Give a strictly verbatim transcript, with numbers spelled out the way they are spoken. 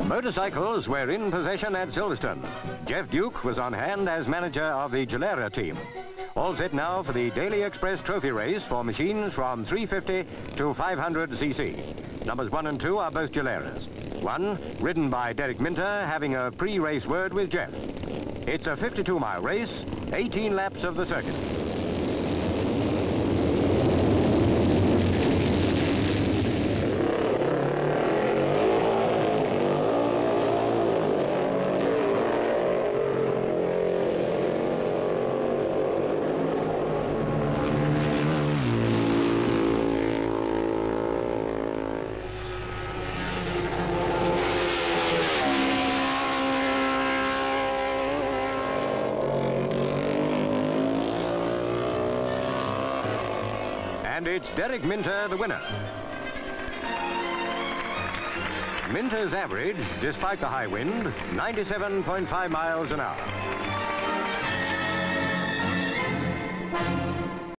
Motorcycles were in possession at Silverstone. Geoff Duke was on hand as manager of the Gilera team. All set now for the Daily Express Trophy race for machines from three fifty to five hundred c c. Numbers one and two are both Gileras. One, ridden by Derek Minter, having a pre-race word with Geoff. It's a fifty-two mile race, eighteen laps of the circuit. And it's Derek Minter, the winner. Minter's average, despite the high wind, ninety-seven point five miles an hour.